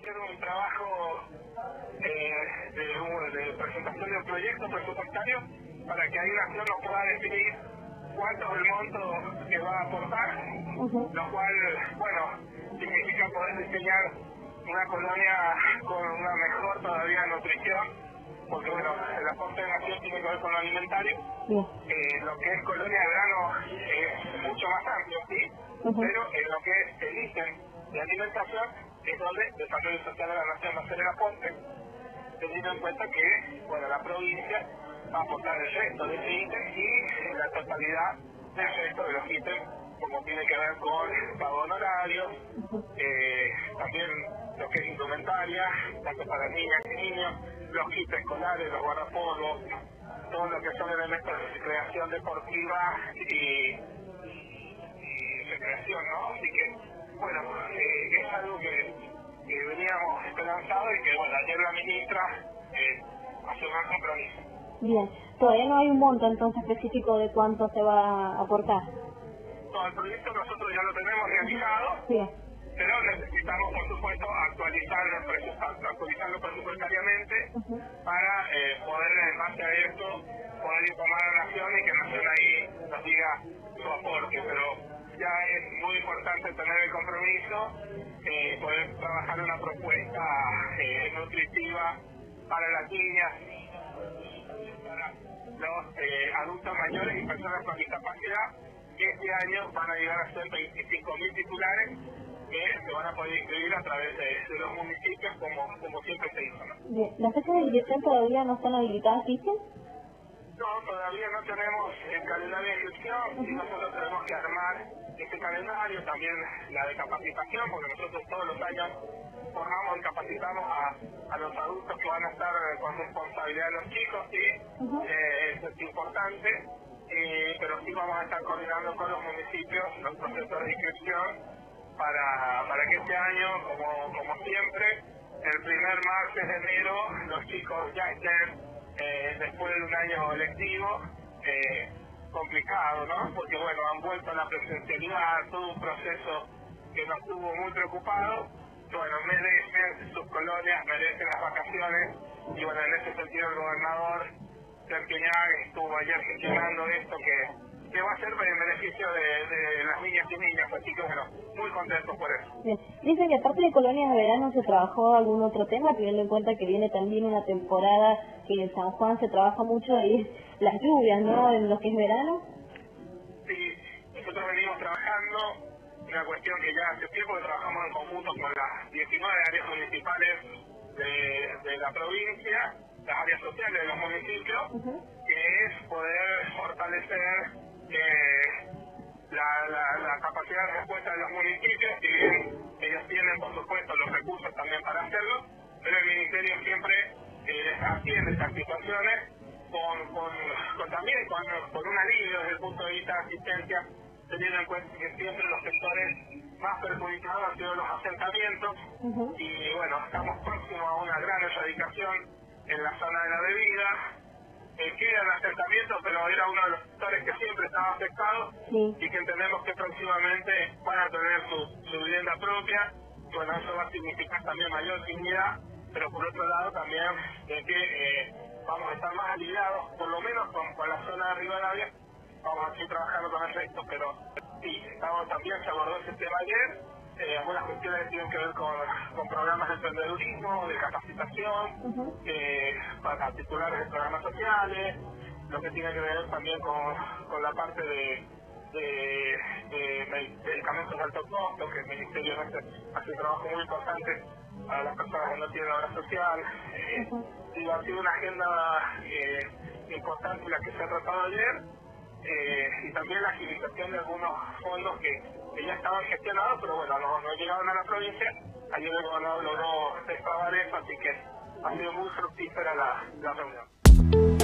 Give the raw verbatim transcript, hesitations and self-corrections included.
hacer un trabajo eh, de, un- de presentación de un proyecto presupuestario para que ahí Nación nos pueda definir cuánto es el monto que va a aportar, Uh-huh. lo cual, bueno, significa poder diseñar una colonia con una mejor todavía nutrición, porque bueno, el aporte de Nación tiene que ver con lo alimentario. Bien. Eh, lo que es colonia de verano es mucho más amplio, sí, Uh-huh. pero en lo que es el ítem de alimentación es donde el Desarrollo Social de la Nación va a hacer el aporte, teniendo en cuenta que, bueno, la provincia va a aportar el resto de ese ítem y la totalidad del resto de los ítems, como tiene que ver con pago honorarios, eh, también lo que es indumentaria, tanto para niñas y niños, los kits escolares, los guardapolvos, todo lo que son elementos de recreación deportiva y, y recreación, ¿no? Así que, bueno, eh, es algo que, que veníamos esperanzados y que, bueno, ayer la ministra eh, asumió el compromiso. Bien. Todavía no hay un monto entonces específico de cuánto se va a aportar. Todo el proyecto nosotros ya lo tenemos realizado, Sí. pero necesitamos, por supuesto, actualizar el presupuesto, actualizarlo presupuestariamente Uh-huh. para eh, poder, en base a esto, poder informar a Nación y que Nación ahí nos diga su aporte. Pero ya es muy importante tener el compromiso, eh, poder trabajar una propuesta eh, nutritiva para las niñas, para los eh, adultos mayores y personas con discapacidad, que este año van a llegar a ser veinticinco mil titulares que se van a poder inscribir a través de, de los municipios como, como siempre se hizo, ¿no? Bien. ¿Las fechas de inscripción todavía no están habilitadas, dicen? No, todavía no tenemos el calendario de inscripción y nosotros tenemos que armar este calendario, también la de capacitación, porque nosotros todos los años formamos y capacitamos a, a los adultos que van a estar con responsabilidad de los chicos, sí, Uh-huh. eh, eso es importante, eh, pero sí vamos a estar coordinando con los municipios los procesos de inscripción para, para que este año, como, como siempre, el primer martes de enero los chicos ya estén eh, después de un año lectivo eh, complicado, ¿no? Porque bueno, han vuelto a la presencialidad, todo un proceso que nos tuvo muy preocupados. Bueno, merecen sus colonias, merecen las vacaciones y bueno, en ese sentido el gobernador Serpiñán estuvo ayer gestionando esto que, que va a ser en beneficio de, de las niñas y niños, así que bueno, muy contentos por eso. Bien. Dicen que aparte de colonias de verano se trabajó algún otro tema, teniendo en cuenta que viene también una temporada que en San Juan se trabaja mucho y es las lluvias, ¿no? En lo que es verano. Sí, nosotros venimos trabajando una cuestión que ya hace tiempo que trabajamos en conjunto con las diecinueve áreas municipales de, de la provincia, las áreas sociales de los municipios, Uh-huh. que es poder fortalecer eh, la, la, la capacidad de respuesta de los municipios, si bien ellos tienen, por supuesto, los recursos también para hacerlo, pero el Ministerio siempre eh, atiende estas situaciones con, con, con también con, con un alivio desde el punto de vista de asistencia, teniendo en cuenta que siempre los sectores más perjudicados han sido los asentamientos. Uh-huh. Y bueno, estamos próximos a una gran erradicación en la zona de la bebida. Eh, quedan asentamientos, pero era uno de los sectores que siempre estaba afectado. Sí. Y que entendemos que próximamente van a tener su, su vivienda propia. Bueno, eso va a significar también mayor dignidad, pero por otro lado también de que eh, vamos a estar más aliviados, por lo menos con, con la zona de Rivadavia, vamos a seguir trabajando con el resto, pero sí, estamos, también se abordó ese tema ayer, eh, algunas cuestiones que tienen que ver con, con programas de emprendedurismo, de capacitación, Uh-huh. eh, para titulares de programas sociales, lo que tiene que ver también con, con la parte de, de, de medicamentos de alto costo, que el Ministerio hace, hace un trabajo muy importante para las personas que no tienen obra social. Eh, Uh-huh. digo, ha sido una agenda eh, importante la que se ha tratado ayer, eh, y también la agilización de algunos fondos que, que ya estaban gestionados, pero bueno, no, no llegaron a la provincia. Ayer el gobernador logró destrabar eso, así que ha sido muy fructífera la, la reunión.